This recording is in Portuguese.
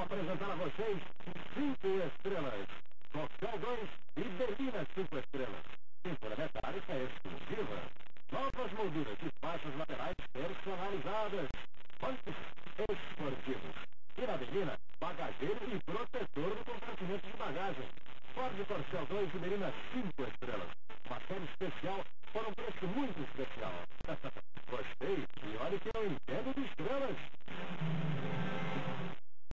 apresentar a vocês 5 estrelas. Coquel 2 e Berlina 5 estrelas. Pintura metálica exclusiva. Novas molduras de faixas laterais personalizadas. Bancos esportivos. E na Berlina, bagageiro e protetor do compartimento de bagagem. Ford Corsel 2 e Berlina 5 estrelas. Uma série especial por um preço muito especial. Gostei. E olha que eu entendo de estrelas.